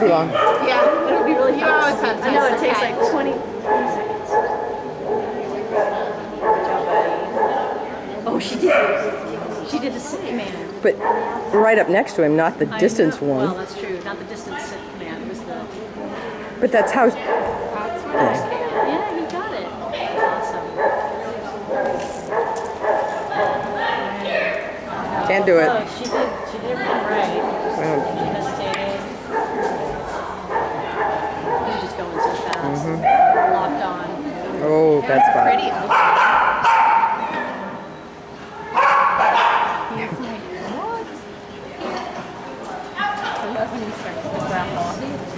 too long. Yeah, it'll be really fast. I know it takes like 20 seconds. Oh, she did the sit command. But right up next to him, not the distance one. Well, that's true. Not the distance sit command. It was the... But that's how... Yeah, he got it. Awesome. Can't do it. Oh, she did everything right. She hesitated. He's just going so fast. Locked on. Oh, that's bad. Pretty. He's like, what? I love when he starts to grab off.